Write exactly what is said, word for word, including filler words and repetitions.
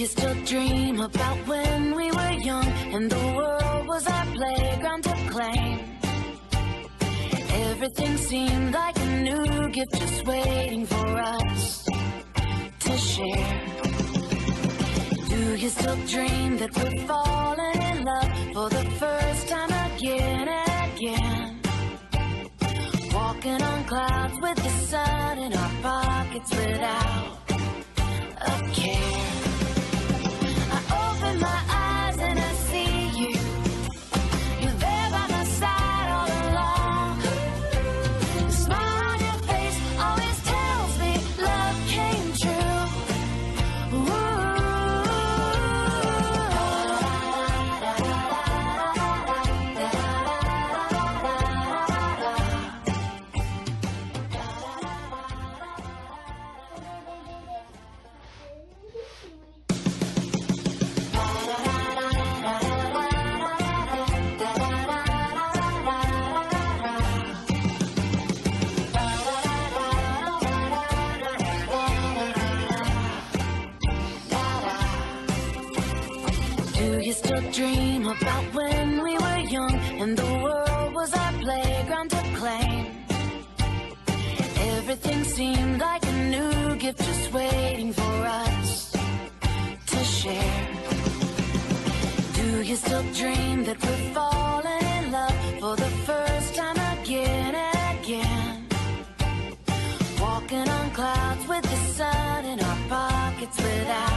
you still dream about when we were young and the world was our playground to claim? Everything seemed like a new gift just waiting for us to share. Do you still dream that we're falling in love for the first time again and again? Walking on clouds with the sun in our pockets without a care. I open my eyes and I see you. You're there by my side all along. The smile on your face always tells me love came true. Ooh. Do you still dream about when we were young and the world was our playground to claim? Everything seemed like a new gift just waiting for us to share. Do you still dream that we're falling in love for the first time again and again? Walking on clouds with the sun in our pockets without